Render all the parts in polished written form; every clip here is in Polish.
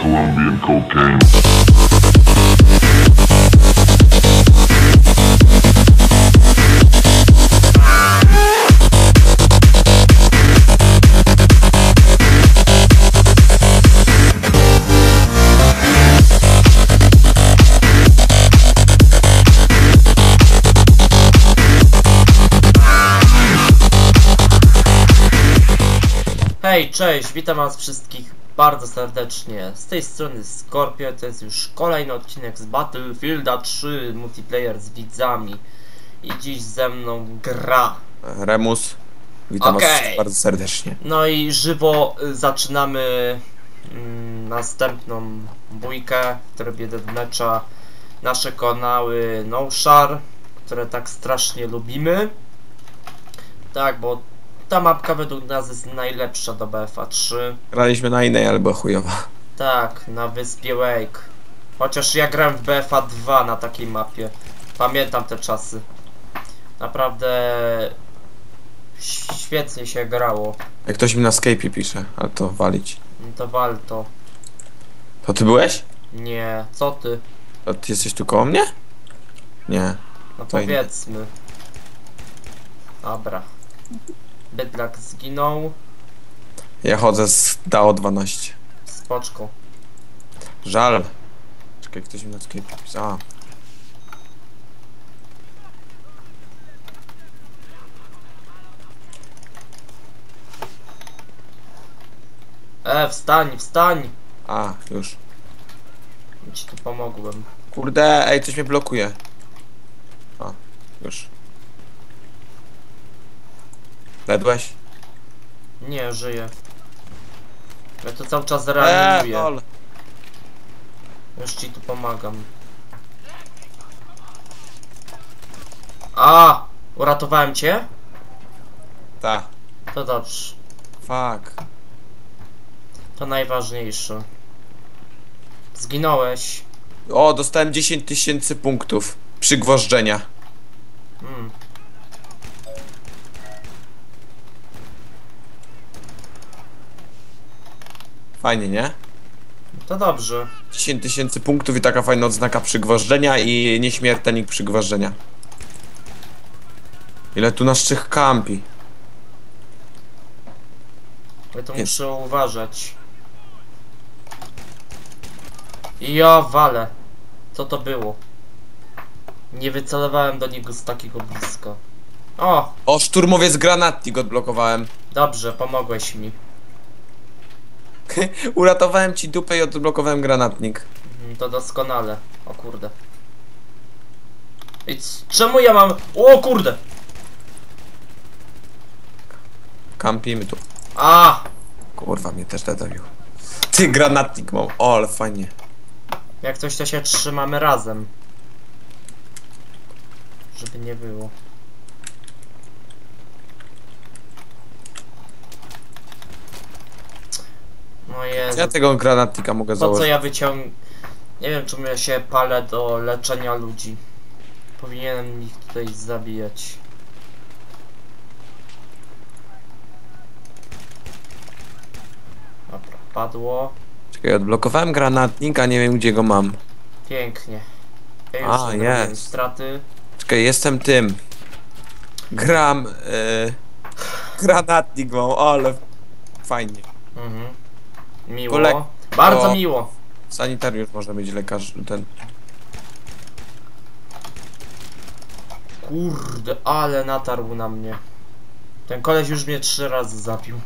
Colombian cocaine. Hej, cześć, witam was wszystkich bardzo serdecznie. Z tej strony Scorpio, to jest już kolejny odcinek z Battlefielda 3 multiplayer z widzami. I dziś ze mną gra Remus, witam was bardzo serdecznie. No i żywo zaczynamy następną bójkę w trybie deathmatcha. Nasze kanały NoShar, które tak strasznie lubimy. Tak, bo ta mapka według nas jest najlepsza do BFA 3. Graliśmy na innej, ale była chujowa. Tak, na wyspie Wake. Chociaż ja grałem w BFA 2 na takiej mapie. Pamiętam te czasy. Naprawdę świetnie się grało. Jak ktoś mi na Skype'ie pisze, ale to walić. To wal to. To ty byłeś? Nie, co ty? To ty jesteś tu koło mnie? Nie. No To powiedzmy. Dobra. Bydlak zginął. Ja chodzę z DAO 12. Spoczko. Żal. Czekaj, ktoś mi na Skype'ie pisał. Wstań, wstań! Już. Ci tu pomogłem. Kurde, ej, coś mnie blokuje. Już. Ledłeś? Nie, żyję. Ja to cały czas reanimuję. Lol. Już ci tu pomagam. Uratowałem cię? Ta. To dobrze. Fuck. To najważniejsze. Zginąłeś. O, dostałem 10 000 punktów. Przygwożdżenia. Fajnie, nie? To dobrze. 10 000 punktów i taka fajna odznaka przygwożdżenia i nieśmiertelnik przygwożdżenia. Ile tu naszych kampi? Ja to Jest. muszę uważać. Ja walę. Co to było? Nie wycelowałem do niego z takiego bliska. O, szturmowiec granatnik odblokowałem. Dobrze, pomogłeś mi. Uratowałem ci dupę i odblokowałem granatnik. To doskonale. O kurde. I czemu ja mam... O kurde! Kampimy tu. Kurwa, mnie też zabił. Ty, granatnik mam. O, ale fajnie. Jak coś, to się trzymamy razem. Żeby nie było. No Jezu. Ja tego granatnika mogę Po założyć. co ja Nie wiem, czemu ja się palę do leczenia ludzi. Powinienem ich tutaj zabijać. Dobra, padło. Czekaj, odblokowałem granatnik, a nie wiem gdzie go mam. Pięknie. Ja już zrobiłem straty. Czekaj, jestem tym. Granatnik mam, ale fajnie. Miło. Kolek- Bardzo o. miło. Sanitariusz może być lekarz, ten. Kurde, ale natarł na mnie. Ten koleś już mnie 3 razy zabił.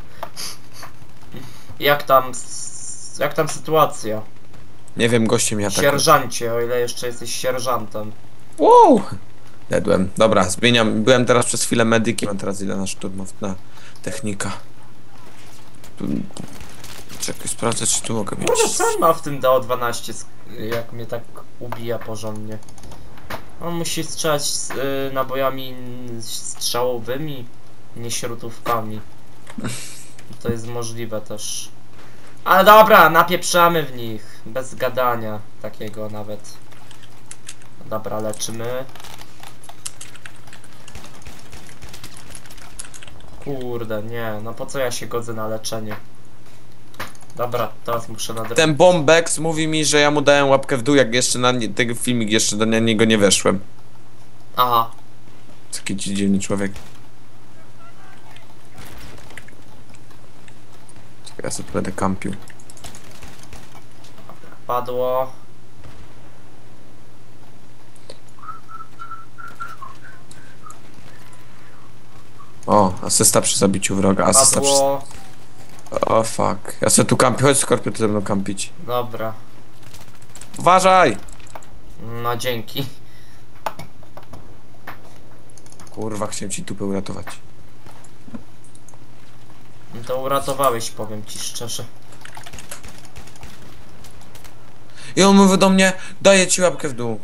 Jak tam sytuacja? Nie wiem, goście mnie atakuje. Sierżancie, o ile jeszcze jesteś sierżantem. Wow! Dedłem. Dobra, zmieniam. Byłem teraz przez chwilę medykiem, a teraz idę na szturmów, na technika. Czekaj, sprawdzę, czy tu mogę mieć. Kurde, co on ma w tym DO12, jak mnie tak ubija porządnie? On musi strzelać nabojami strzałowymi, nie śrutówkami. To jest możliwe też. Ale dobra, napieprzamy w nich. Bez gadania takiego nawet. Dobra, leczymy. Kurde, nie, no po co ja się godzę na leczenie? Dobra, teraz muszę nadrobić. Ten Bombex mówi mi, że ja mu dałem łapkę w dół, jak jeszcze na tego filmik jeszcze do niego nie weszłem. Aha. Taki dziwny człowiek. Czekaj, ja sobie będę kampił. Padło. O, asysta przy zabiciu wroga, asysta przy... Padło. O fuck. Ja sobie tu kampię, chodź Skorpion, ty ze mną kampić. Dobra. Uważaj! No dzięki. Kurwa, chciałem ci tupę uratować. To uratowałeś, powiem ci szczerze. I on mówi do mnie, daję ci łapkę w dół.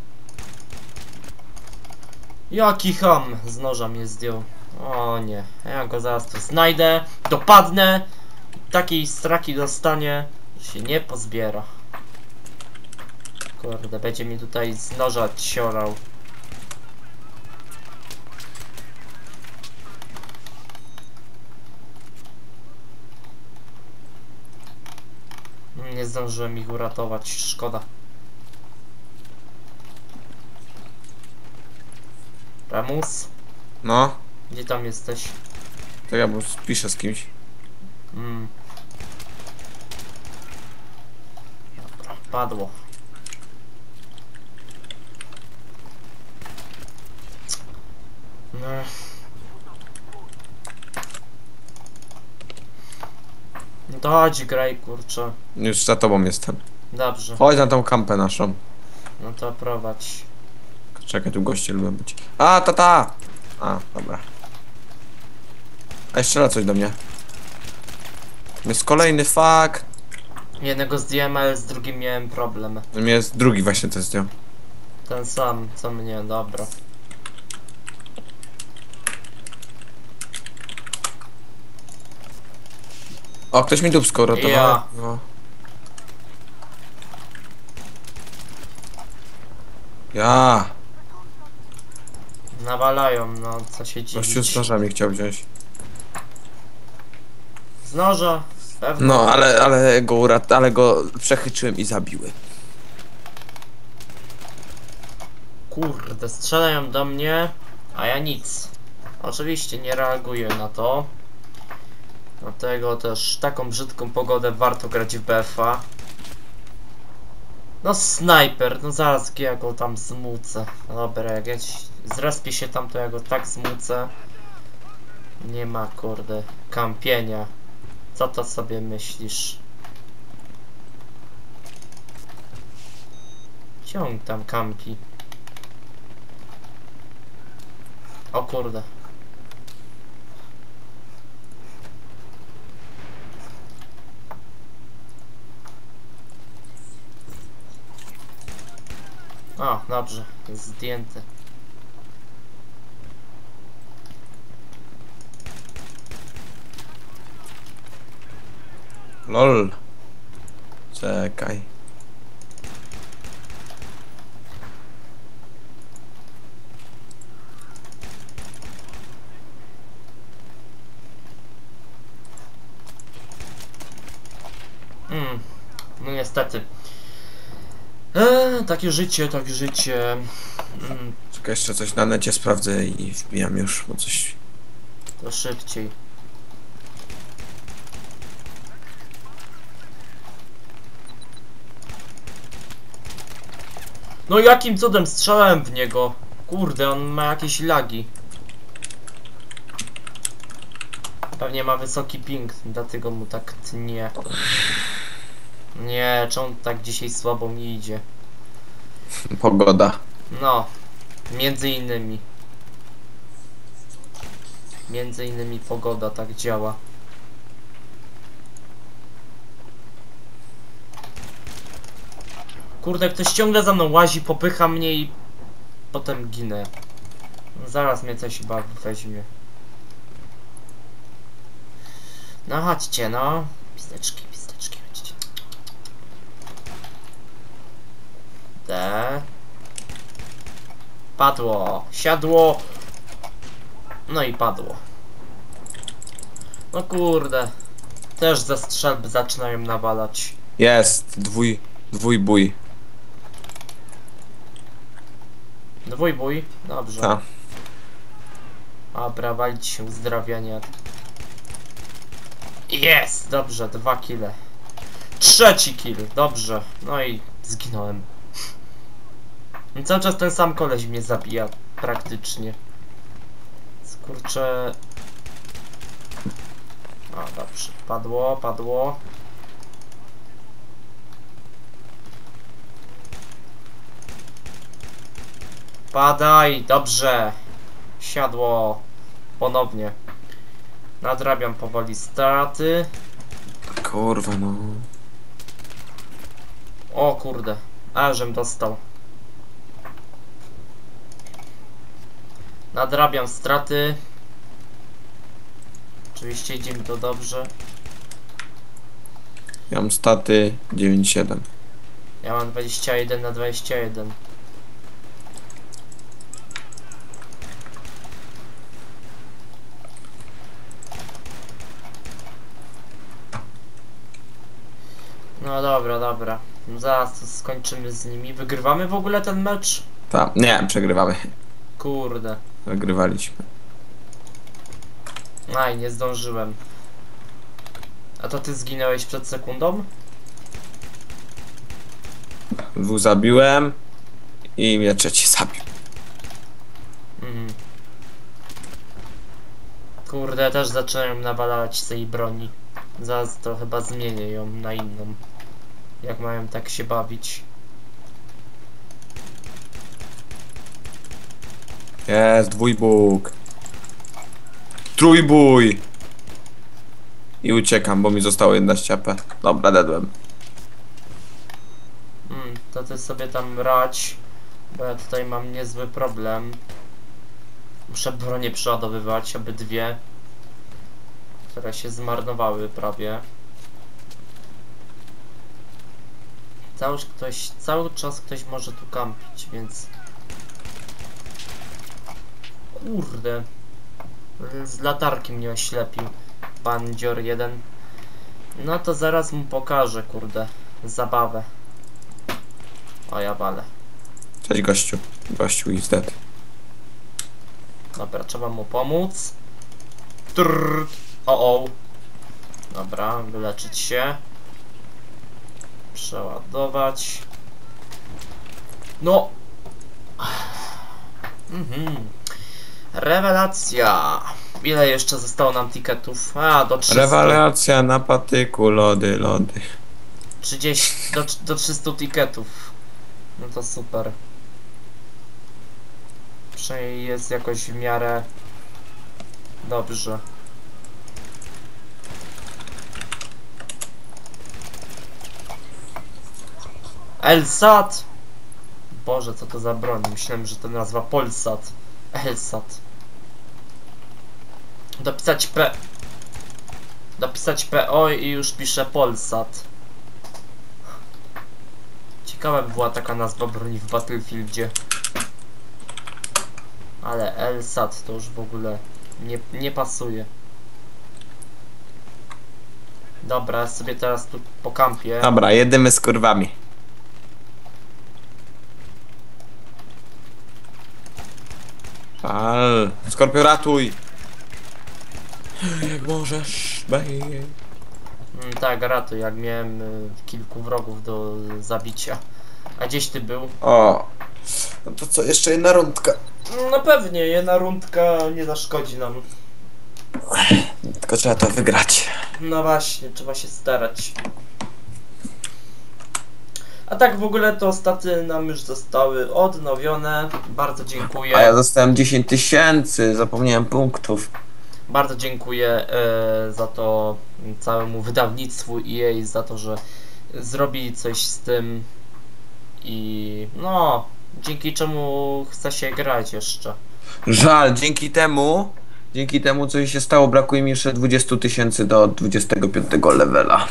Jaki ham z noża mnie zdjął. O nie, ja go zaraz tu znajdę, dopadnę, takiej straki dostanie, że się nie pozbiera. Kurde, będzie mi tutaj z noża ciorał. Nie zdążyłem ich uratować, szkoda. Remus? No, Gdzie tam jesteś? to ja mu spiszę z kimś. Dobra, padło. No. No to chodź, graj, kurczę. Już za tobą jestem. Dobrze, Chodź na tą kampę naszą. no to prowadź. Czekaj, tu goście lubią być. A, tata! A, dobra. A jeszcze raz coś do mnie. Jest kolejny fuck. Jednego zdjąłem, ale z drugim miałem problem. Jest drugi właśnie to zdjął. Ten sam, co mnie, dobra. O, ktoś mi dupsko uratował. Ja. No. Ja. Nawalają, no co się Gościu z dziwić. nożami chciał wziąć. Z noża, pewno. No, ale go przechyczyłem i zabiłem. Kurde, strzelają do mnie, a ja nic. Oczywiście nie reaguję na to. Dlatego też taką brzydką pogodę warto grać w BF-a. No snajper, no zaraz ja go tam zmucę. Dobra, jak ja zrespię się tam, to ja go tak zmucę. Nie ma, kurde, kampienia. Co to sobie myślisz? Ciąg tam kampi. O kurde. O, dobrze, jest zdjęty. LOL. Czekaj. No niestety. Takie życie, takie życie. Czekaj, jeszcze coś na necie sprawdzę i wbijam już, bo coś... To szybciej. No jakim cudem strzelałem w niego? Kurde, on ma jakieś lagi. Pewnie ma wysoki ping, dlatego mu tak tnie. Nie, czy on tak dzisiaj słabo mi idzie? Pogoda. No, między innymi. Między innymi pogoda tak działa. Kurde, ktoś ciągle za mną łazi, popycha mnie i potem ginę. Zaraz mnie coś chyba weźmie. No chodźcie, no. Pisteczki, pisteczki, chodźcie. Padło, siadło. No i padło. No kurde. Też ze strzelby zaczynają nawalać. Jest, dwójbój. Dwójbój? Dobrze. Ta. Dobra, walić się uzdrawianie. Jest! Dobrze, 2 kile. 3. kill, dobrze. No i zginąłem. No cały czas ten sam koleś mnie zabija, praktycznie. Skurczę. O, dobrze. Padło. Padaj, dobrze. Siadło. Ponownie. Nadrabiam powoli straty. Kurwa no. O kurde. A, żem dostał. Nadrabiam straty. Oczywiście idzie mi to dobrze. Ja mam staty 9,7. Ja mam 21 na 21. No dobra. Zaraz to skończymy z nimi. Wygrywamy w ogóle ten mecz? Ta. Nie, przegrywamy. Kurde. Wygrywaliśmy. Aj, nie zdążyłem. A to ty zginąłeś przed sekundą? 2 zabiłem i mnie 3 zabił. Mhm. Kurde, też zaczynają nawalać z tej broni. Zaraz to chyba zmienię ją na inną. Jak mają tak się bawić. Jest, dwójbóg. Trójbój. I uciekam, bo mi zostało 11 AP. Dobra, dedłem. To ty sobie tam radź. Bo ja tutaj mam niezły problem. Muszę bronię przeładowywać, obydwie. Które się zmarnowały prawie. Cały czas ktoś może tu kampić, więc... Kurde. Z latarki mnie oślepił. Bandzior 1. No to zaraz mu pokażę, kurde. Zabawę. O, ja walę. Cześć gościu. Gościu is dead. Dobra, trzeba mu pomóc. Trrr. O. Dobra, wyleczyć się. Przeładować. No. Rewelacja. Ile jeszcze zostało nam tiketów? A, do 300. Rewelacja na patyku, lody. 30, do 300 tiketów. No to super. Przynajmniej jest jakoś w miarę dobrze. Elsat! Boże, co to za broń? Myślałem, że to nazwa Polsat. Elsat. Dopisać PO i już piszę Polsat. Ciekawa by była taka nazwa broni w Battlefieldzie. Ale Elsat to już w ogóle nie pasuje. Dobra, ja sobie teraz tu pokampię. Dobra, jedymy z kurwami. Skorpio, ratuj! Jak możesz, baby. Tak, ratuj, jak miałem kilku wrogów do zabicia. A gdzieś ty był? O! No to co, jeszcze jedna rundka. No pewnie, jedna rundka nie zaszkodzi nam. Tylko trzeba to wygrać. No właśnie, trzeba się starać. A tak w ogóle to staty nam już zostały odnowione. Bardzo dziękuję. A ja dostałem 10 000, zapomniałem punktów. Bardzo dziękuję za to całemu wydawnictwu EA, za to, że zrobili coś z tym i no, dzięki czemu chce się grać jeszcze. Żal, dzięki temu co się stało, brakuje mi jeszcze 20 000 do 25 levela.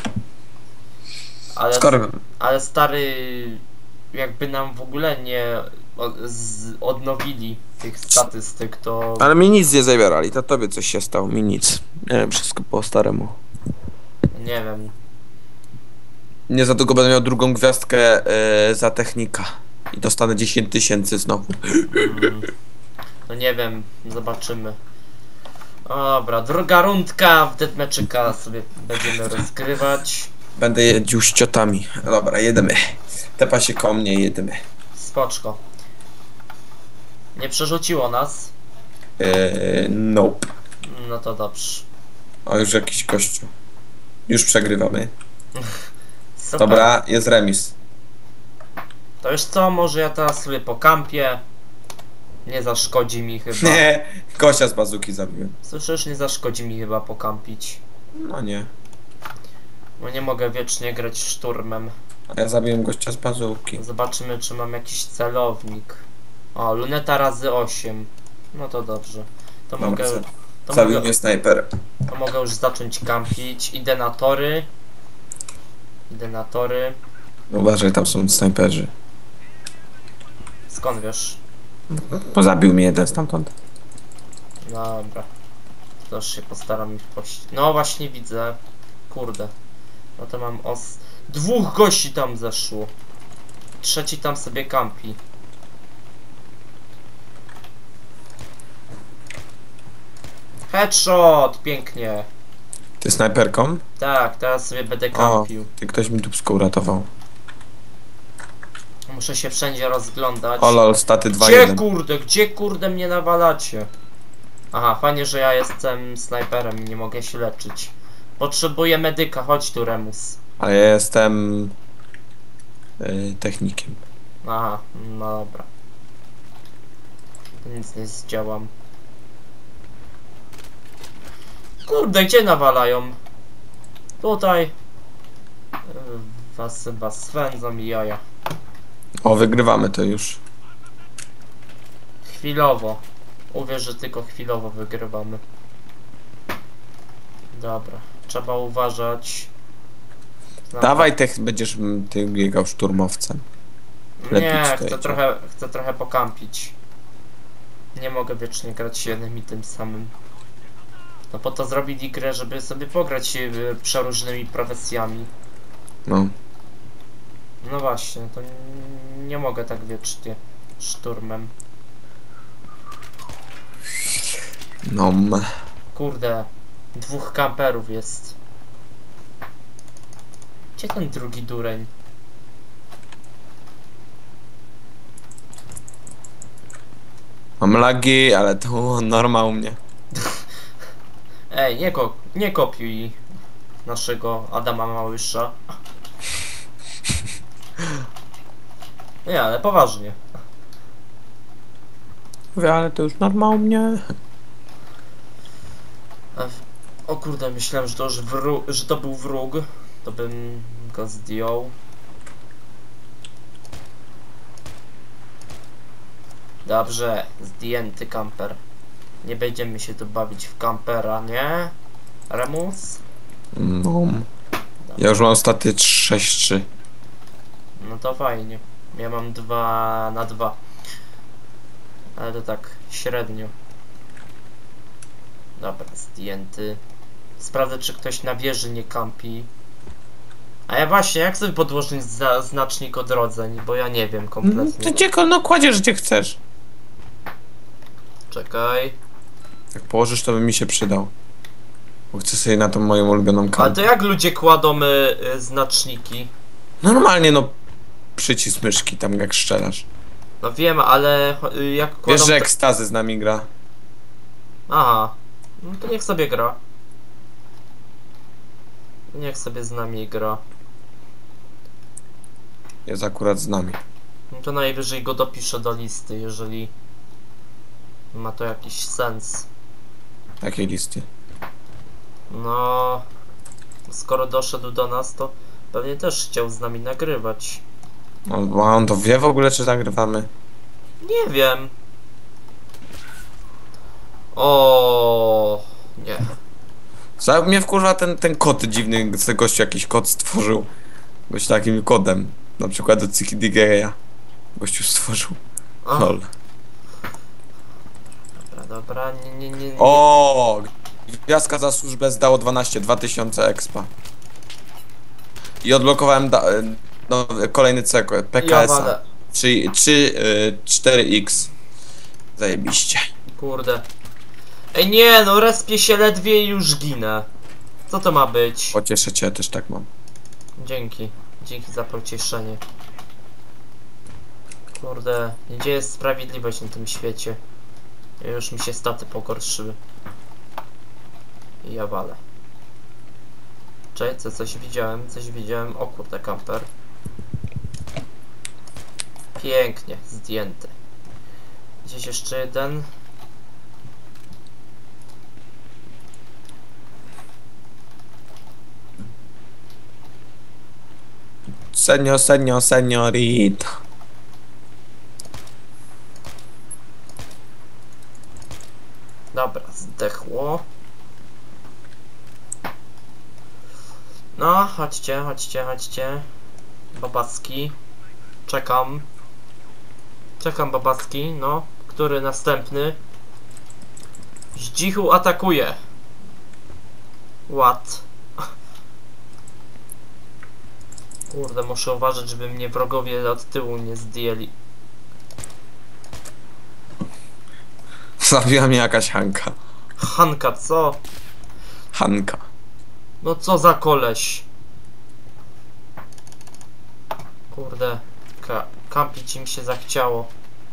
Ale stary, jakby nam w ogóle nie odnowili tych statystyk, to... Ale mi nic nie zabierali, to tobie coś się stało, mi nic. Nie wiem, wszystko po staremu. Nie wiem. Nie za długo będę miał drugą gwiazdkę za technika. I dostanę 10 000 znowu. No nie wiem, zobaczymy. Dobra, druga rundka w deathmatchika sobie będziemy rozgrywać. Będę jeździł z ciotami. Dobra, jedziemy. Tepa się koło mnie, jedziemy. Spoczko. Nie przerzuciło nas. Nope. No to dobrze. O, już jakiś gościu. Już przegrywamy. Super. Dobra, jest remis. To już co, może ja teraz sobie pokampię. Nie zaszkodzi mi chyba. Nie, gościa z bazuki zabiłem. Słyszysz, nie zaszkodzi mi chyba pokampić. No nie. Bo nie mogę wiecznie grać szturmem. A ja zabiłem gościa z bazuki. Zobaczymy, czy mam jakiś celownik. O, luneta razy 8. No to dobrze. To Dobra, mogę... zabił mnie snajper. To mogę już zacząć kampić. Idę na tory. Idę na tory. Uważaj, tam są snajperzy. Skąd wiesz? Bo zabił mnie jeden stamtąd. Dobra. To już się postaram ich pościć. No właśnie widzę. Kurde. No to mam dwóch gości tam zeszło. Trzeci tam sobie kampi. Headshot! Pięknie. Ty snajperką? Tak, teraz sobie będę O, kampił. ty ktoś mi dupsko uratował. Muszę się wszędzie rozglądać. O lol, staty Gdzie kurde mnie nawalacie? Aha, fajnie, że ja jestem snajperem i nie mogę się leczyć. Potrzebuję medyka, chodź tu Remus. Ale ja jestem... technikiem. Aha, no dobra. To nic nie zdziałam. Kurde, gdzie nawalają? Tutaj. Was chyba swędzą i jaja. O, wygrywamy to już. Chwilowo. Uwierz, że tylko chwilowo wygrywamy. Dobra, trzeba uważać. Dawaj, będziesz ty biegał szturmowcem. Lepiej Nie, stoicie. chcę trochę pokampić. Nie mogę wiecznie grać jednym i tym samym. No po to zrobili grę, żeby sobie pograć przeróżnymi profesjami. No. No właśnie, to nie mogę tak wiecznie szturmem. No. Kurde, dwóch kamperów jest. Gdzie ten drugi dureń? Mam lagi, ale to norma u mnie. Ej, nie kopiuj naszego Adama Małysza. Nie, ale poważnie. Mówię, ale to już norma u mnie. O kurde, myślałem, że to już że to był wróg. To bym go zdjął. Dobrze, zdjęty kamper. Nie będziemy się tu bawić w kampera, nie? Remus? No. Ja już mam staty 6-3. No to fajnie. Ja mam 2 na 2. Ale to tak średnio. Dobra, zdjęty. Sprawdzę, czy ktoś na wieży nie kampi. A ja właśnie, jak sobie podłożyć znacznik odrodzeń? Bo ja nie wiem kompletnie. Ty gdzie, no kładziesz gdzie chcesz. Czekaj. Jak położysz, to by mi się przydał. Bo chcę sobie na tą moją ulubioną Ale kartę. to jak ludzie kładą znaczniki? Normalnie, no. Przycisk myszki, tam jak strzelasz. No wiem, ale jak kładą... Wiesz, że ekstazy z nami gra. Aha. No to niech sobie gra. Niech sobie z nami gra. Jest akurat z nami. No to najwyżej go dopiszę do listy, jeżeli ma to jakiś sens. Jakiej listy? No, skoro doszedł do nas, to pewnie też chciał z nami nagrywać. No, bo on to wie w ogóle, czy nagrywamy? Nie wiem. O, nie. Co mnie wkurza ten kod dziwny, z tego gościu jakiś kod stworzył. Gość takim kodem. Na przykład do Cikidigeya. Gościu stworzył. A, Lol. dobra, nie. O! Gwiazdka za służbę zdało 2000 expa. I odblokowałem kolejny cekł, Ja PKS-a. walę. 4X. Zajebiście. Kurde. Ej nie, no respię się ledwie i już ginę. Co to ma być? Pocieszę cię, też tak mam. Dzięki. Dzięki za pocieszenie. Kurde, gdzie jest sprawiedliwość na tym świecie? Już mi się staty pogorszyły. I ja walę. Czekaj, coś widziałem, coś widziałem. O kurde, kamper. Pięknie, zdjęty. Gdzieś jeszcze jeden. Seniorita. Dobra, zdechło. No, chodźcie, chodźcie, chodźcie. Babaski. Czekam. Czekam, babaski, no. Który następny? Zdzichu atakuje. What? Kurde, muszę uważać, żeby mnie wrogowie od tyłu nie zdjęli. Zabiła mnie jakaś Hanka. Hanka, co? Hanka. No co za koleś? Kurde, kampić im się zachciało.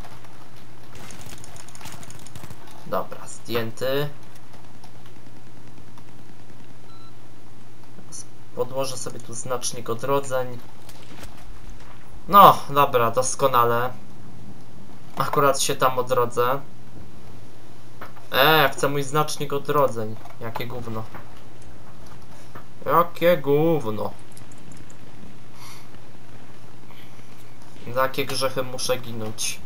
Dobra, zdjęty. Podłożę sobie tu znacznik odrodzeń. No, dobra, doskonale. Akurat się tam odrodzę. Chcę mój znacznik odrodzeń. Jakie gówno. Jakie gówno. Za jakie grzechy muszę ginąć?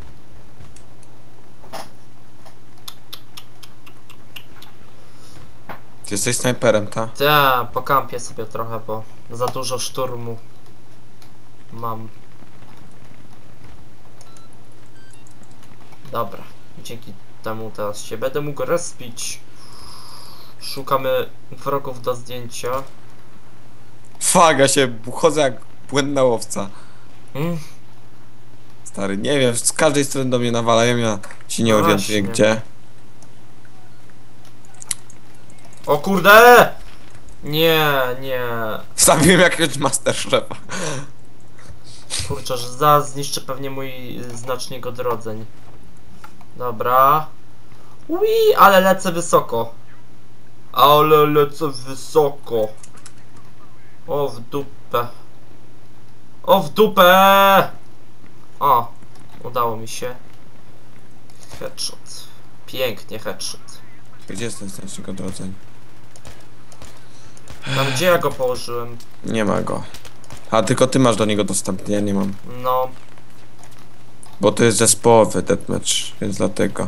Ty jesteś snajperem, ta? Ta, pokampię sobie trochę, bo za dużo szturmu mam. Dobra, dzięki temu teraz się będę mógł respić. Szukamy wrogów do zdjęcia. Faga się, chodzę jak błędna łowca. Hmm? Stary, nie wiem, z każdej strony do mnie nawalają, ja się nie No orientuję właśnie. gdzie. O kurde! Nie, nie. Zabiłem jakiegoś Masterchefa. Kurczę, że zaraz zniszczę pewnie mój znacznik odrodzeń. Dobra. Ui, ale lecę wysoko. Ale lecę wysoko. O w dupę. O w dupę! O, udało mi się. Headshot. Pięknie headshot. Gdzie jest ten znacznik odrodzeń? Tam gdzie ja go położyłem? Nie ma go. A tylko ty masz do niego dostęp, ja nie mam. No, Bo to jest zespołowy deathmatch, więc dlatego.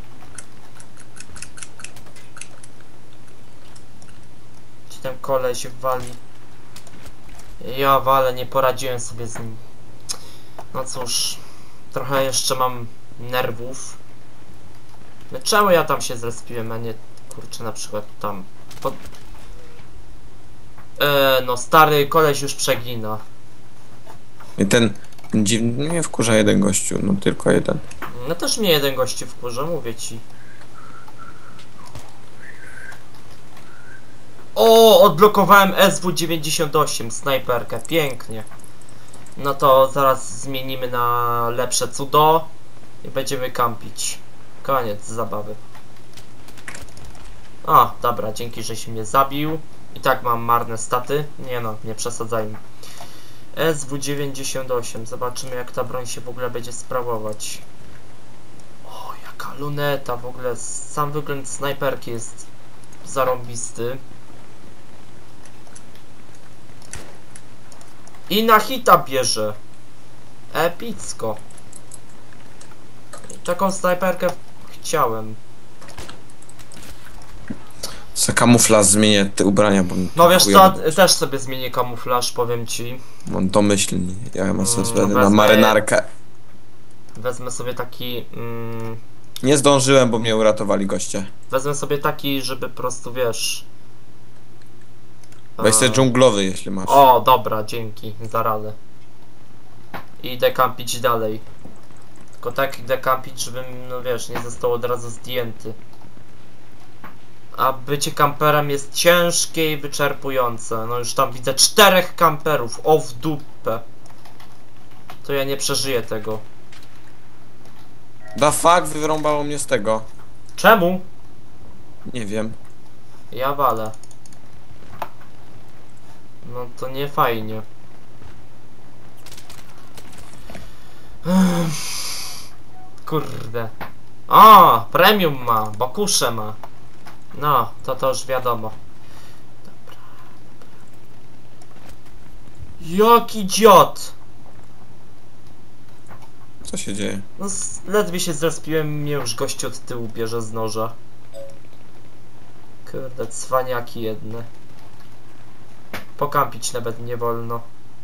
gdzie ten koleś wali. Ja walę, nie poradziłem sobie z nim. No cóż, trochę jeszcze mam nerwów. No czemu ja tam się zrespiłem, a nie kurczę na przykład tam. No stary koleś już przegina. I ten dziwny, mnie wkurza jeden gościu, no tylko jeden. No też mnie jeden gościu wkurza, mówię ci. O, odblokowałem SW98, snajperkę, pięknie. No to zaraz zmienimy na lepsze cudo i będziemy kampić. Koniec zabawy. O, dobra, dzięki, żeś mnie zabił. I tak mam marne staty. Nie no, nie przesadzajmy. SW98, zobaczymy jak ta broń się w ogóle będzie sprawować. O, jaka luneta, w ogóle sam wygląd snajperki jest zarąbisty. I na hita bierze. Epicko. Taką snajperkę chciałem. Za kamuflaż zmienię te ubrania, bo... No wiesz co, też sobie zmienię kamuflaż, powiem ci. On domyślny, ja mam sobie wtedy na wezmę- marynarkę. Wezmę sobie taki... Nie zdążyłem, bo mnie uratowali goście. wezmę sobie taki, żeby po prostu, wiesz... Weź sobie dżunglowy, jeśli masz. O, dobra, dzięki za radę. I idę kampić dalej. Tylko tak idę kampić, żebym, no wiesz, nie został od razu zdjęty. A bycie kamperem jest ciężkie i wyczerpujące. No już tam widzę 4 kamperów. O w dupę. To ja nie przeżyję tego. Da fuck, wyrąbało mnie z tego. Czemu? Nie wiem. Ja walę. No to nie fajnie. Kurde. O, premium ma, bokusze ma. No, to już wiadomo. Dobra. Jaki dziot! Co się dzieje? No, ledwie się zrespiłem, mnie już gościu od tyłu bierze z noża. Kurde, cwaniaki jedne. Pokampić nawet nie wolno.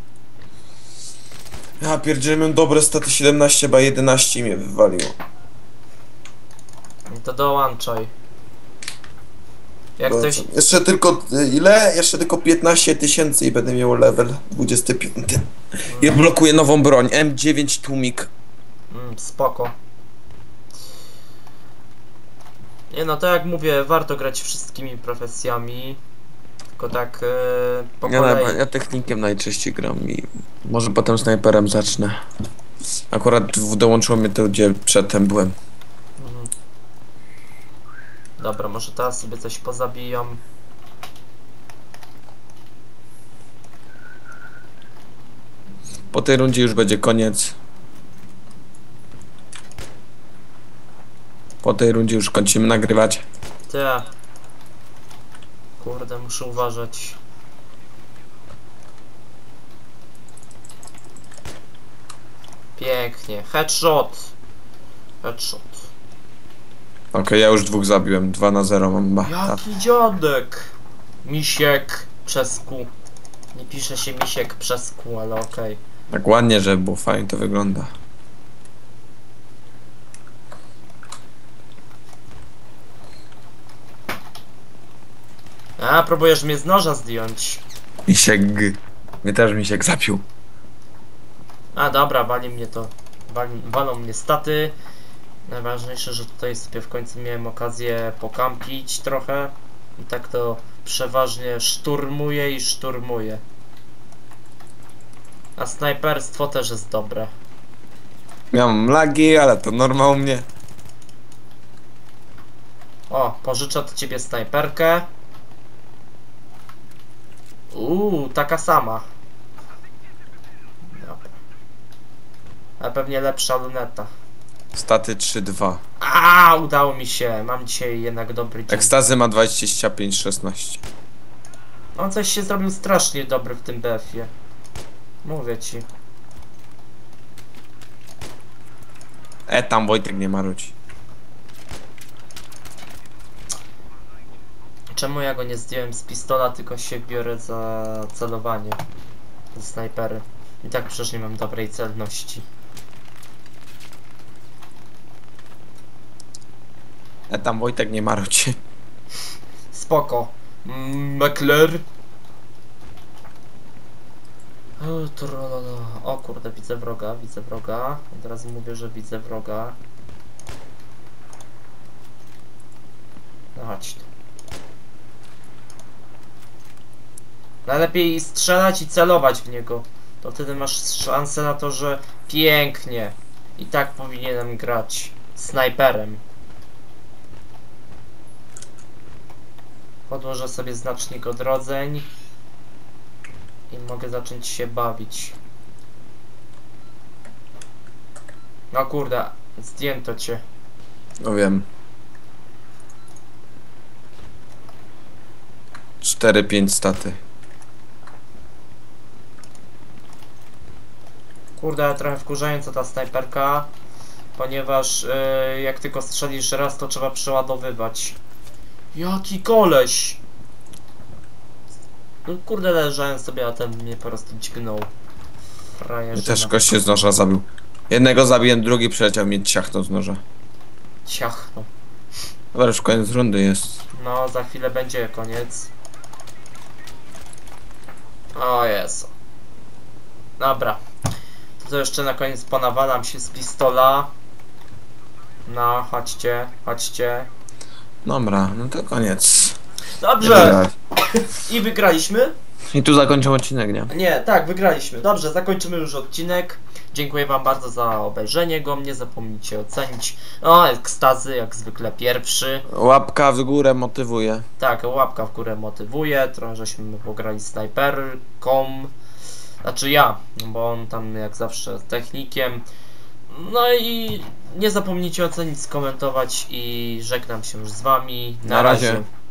Ja pierdzielę, miałem dobre staty 17, ba 11 i mnie wywaliło. To dołączaj. Jak ktoś... Jeszcze tylko, ile? Jeszcze tylko 15 000 i będę miał level 25. I blokuję nową broń, M9 tłumik. Spoko. Nie no, to jak mówię, warto grać wszystkimi profesjami. Tylko tak po kolei. Ja technikiem najczęściej gram i może potem snajperem zacznę. Akurat dołączyło mnie to, gdzie przedtem byłem. Dobra, może teraz sobie coś pozabijam. Po tej rundzie już będzie koniec. Po tej rundzie już kończymy nagrywać. Te. Kurde, muszę uważać. Pięknie. Headshot. Headshot. Okej, ja już 2 zabiłem. 2-0 mam. Jaki dziadek. Misiek przez Q. Nie pisze się misiek przez Q, ale okej. Tak ładnie, że było fajnie to wygląda. A, próbujesz mnie z noża zdjąć. Misiek. Mnie też misiek zabił. A, dobra, wali mnie to. Walą mnie staty. Najważniejsze, że tutaj sobie w końcu miałem okazję pokampić trochę. I tak to przeważnie szturmuję i szturmuję. A snajperstwo też jest dobre. Miałem lagi, ale to norma u mnie. O, pożyczę od ciebie snajperkę. Taka sama. Dobra. A pewnie lepsza luneta. Staty 3-2. Udało mi się. Mam dzisiaj jednak dobry dzień. Ekstazy ma 25-16. On coś się zrobił strasznie dobry w tym BF-ie. Mówię ci. Tam Wojtek nie marudzi. Czemu ja go nie zdjąłem z pistola, tylko się biorę za celowanie. Ze snajpery. I tak przecież nie mam dobrej celności. Tam Wojtek nie marudzi. Spoko. Mekler. O kurde, widzę wroga, widzę wroga. Od razu mówię, że widzę wroga. No chodź tu. Najlepiej strzelać i celować w niego. To wtedy masz szansę na to, że pięknie. I tak powinienem grać snajperem. Podłożę sobie znacznik odrodzeń. I mogę zacząć się bawić. No kurde, zdjęto cię. No wiem. 4-5 staty. Kurde, trochę wkurzająca ta snajperka. Ponieważ jak tylko strzelisz raz, to trzeba przeładowywać. Jaki koleś! No kurde, leżałem sobie, a ten mnie po prostu dźgnął. Mnie też goście z noża zabił. Jednego zabiłem, drugi przyleciał mnie ciachnął z noża. Ciachnął. Dobra, już koniec rundy jest. No, za chwilę będzie koniec. O Jezu. Dobra. To jeszcze na koniec ponawalam się z pistola. No, chodźcie, chodźcie. Dobra, no to koniec. Dobrze! I wygraliśmy? I tu zakończymy odcinek, nie? Nie, tak, wygraliśmy. Dobrze, zakończymy już odcinek. Dziękuję wam bardzo za obejrzenie go. Nie zapomnijcie ocenić. O, ekstazy, jak zwykle pierwszy. Łapka w górę motywuje. Tak, łapka w górę motywuje. Trochę żeśmy pograli snajperką. Znaczy ja, bo on tam jak zawsze technikiem. No i nie zapomnijcie ocenić, skomentować i żegnam się już z wami. Na razie.